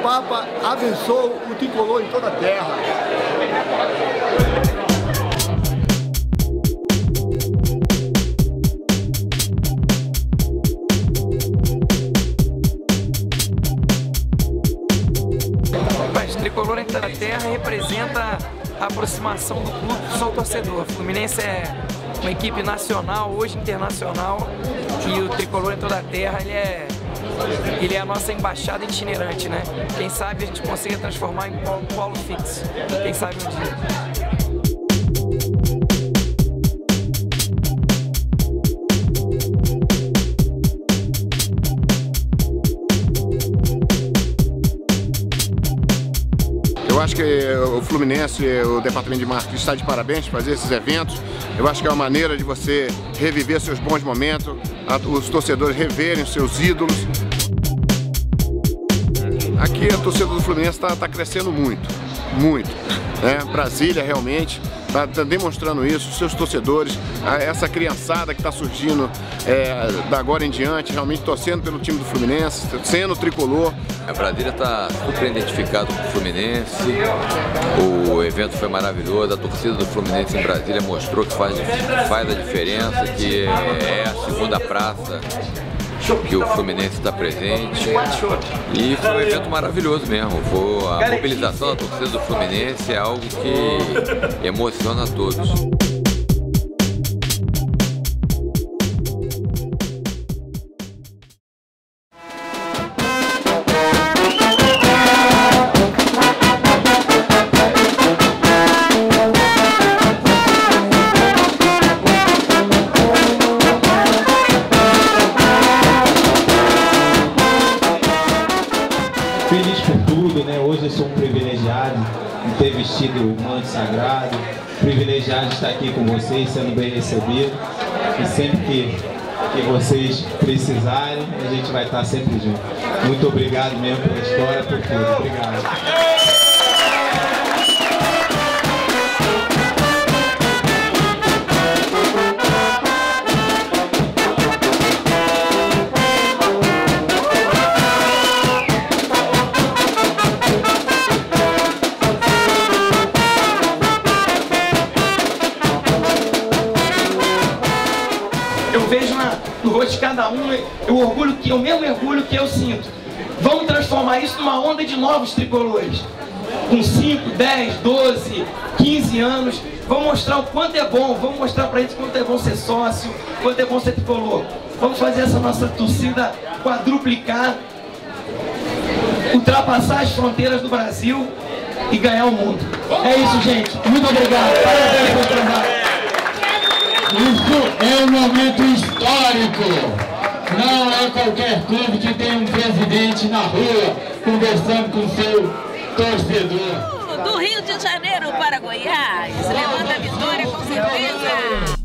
Papa abençoe o tricolor em toda a terra. Tricolor em toda a terra representa a aproximação do clube do seu torcedor. O Fluminense é uma equipe nacional, hoje internacional, e o Tricolor em toda a terra ele é a nossa embaixada itinerante, né? Quem sabe a gente consiga transformar em polo fixo. Quem sabe um dia. Eu acho que o Fluminense, o departamento de marketing está de parabéns por fazer esses eventos. Eu acho que é uma maneira de você reviver seus bons momentos, os torcedores reverem os seus ídolos. Aqui a torcida do Fluminense está crescendo muito, muito. Né? Brasília realmente está demonstrando isso, os seus torcedores, essa criançada que está surgindo da agora em diante, realmente torcendo pelo time do Fluminense, sendo tricolor. A Brasília está super identificado com o Fluminense, o evento foi maravilhoso, a torcida do Fluminense em Brasília mostrou que faz a diferença, que é a segunda praça que o Fluminense está presente, e foi um evento maravilhoso mesmo. A mobilização da torcida do Fluminense é algo que emociona a todos. Feliz por tudo, né? Hoje eu sou um privilegiado em ter vestido o manto sagrado, privilegiado de estar aqui com vocês, sendo bem recebido, e sempre que vocês precisarem, a gente vai estar sempre junto. Muito obrigado mesmo pela história, por tudo. Obrigado. Eu vejo no rosto de cada um o mesmo orgulho que eu sinto. Vamos transformar isso numa onda de novos tricolores. Com 5, 10, 12, 15 anos, vamos mostrar o quanto é bom, vamos mostrar pra eles quanto é bom ser sócio, quanto é bom ser tricolor. Vamos fazer essa nossa torcida quadruplicar, ultrapassar as fronteiras do Brasil e ganhar o mundo. É isso, gente. Muito obrigado. Parabéns pelo trabalho. Isso é um momento histórico. Não é qualquer clube que tem um presidente na rua conversando com seu torcedor. Do Rio de Janeiro para Goiás, levando a vitória com certeza.